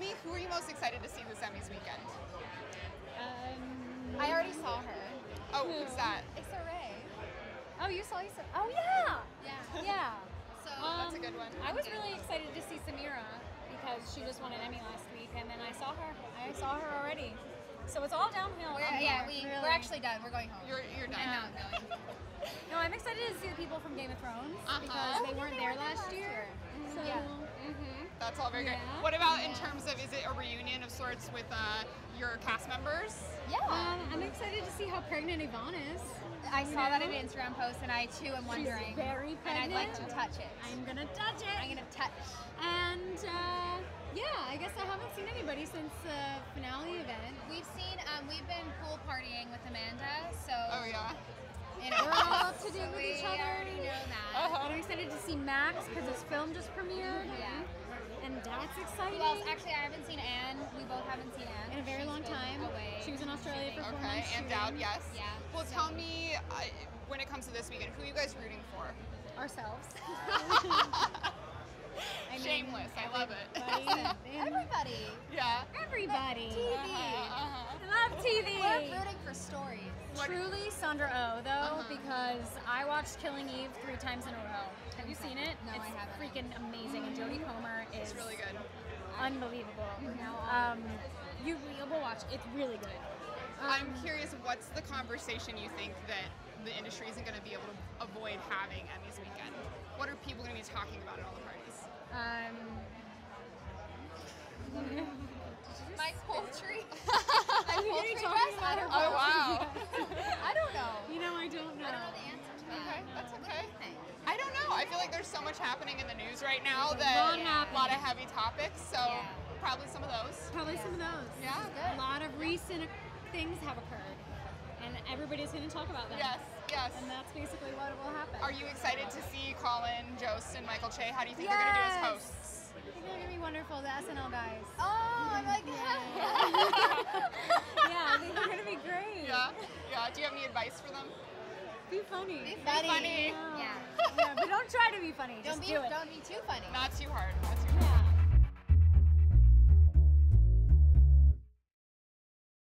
me, who are you most excited to see this Emmys weekend? I already saw her. Oh, who's that? Issa Rae. Oh, you saw Issa? Oh, yeah. Yeah. Yeah. So That's a good one. I was really excited to see Samira because she just won an Emmy last week, and then I saw her. I saw her already. So it's all downhill. we're actually done. We're going home. You're done. I know I'm going. No, I'm excited to see the people from Game of Thrones Uh-huh. because they Oh, weren't they there were there last year. So Yeah. That's all very Yeah. good. What about in terms of, is it a reunion of sorts with your cast members? Yeah. I'm excited to see how pregnant Yvonne is. I saw that in an Instagram post, and I too am wondering. She's very and I'd like pregnant. to touch it. I'm gonna touch it. I'm gonna touch. And yeah, I guess I haven't seen anybody since the finale event. We've seen. We've been pool partying with Amanda, so. Oh, yeah. You know, We're all up to date so with we each other. already know that. I'm excited to see Max because his film just premiered. Yeah. And that's exciting. Who else? Actually, I haven't seen Anne. We both haven't seen Anne. In a very She's long been time. Away. She was in Australia for 4 Okay, months. and shooting. Dowd, yes. Yeah. Well, tell me, when it comes to this weekend, who are you guys rooting for? Ourselves. Shameless, I love it. Everybody. Yeah. Everybody. TV. I love TV. We're rooting for stories. Truly Sandra Oh, though, Uh-huh. because I watched Killing Eve 3 times in a row. Have you seen it? No, it's I haven't. freaking amazing, and Jodie Comer is It's really good. unbelievable. You will watch. It's really good. I'm curious, what's the conversation you think that the industry isn't going to be able to avoid having Emmys weekend? What are people going to be talking about at all the parties? My poultry. Are you poultry talking dress? about her? Oh, wow. I don't know. You know, I don't know. I don't know the answer to that. Okay, that's What do okay. you think? I don't know. I feel like there's so much happening in the news right now There's a that lot happening. a lot of heavy topics, so Yeah. probably some of those. Probably some of those. Yeah. A lot of recent things have occurred, and everybody's going to talk about them. Yes, yes. And that's basically what will happen. Are you excited to see Colin Jost and Michael Che? How do you think they're going to do as Yes. hosts? I think they're going to be wonderful, the SNL guys. Oh, I'm like, Yeah, I think they're going to be great. Yeah, yeah. Do you have any advice for them? Be funny. Be funny. funny. Yeah. Yeah, but don't try to be funny. Just do it. Don't be too funny. Not too hard. Not too hard. Yeah.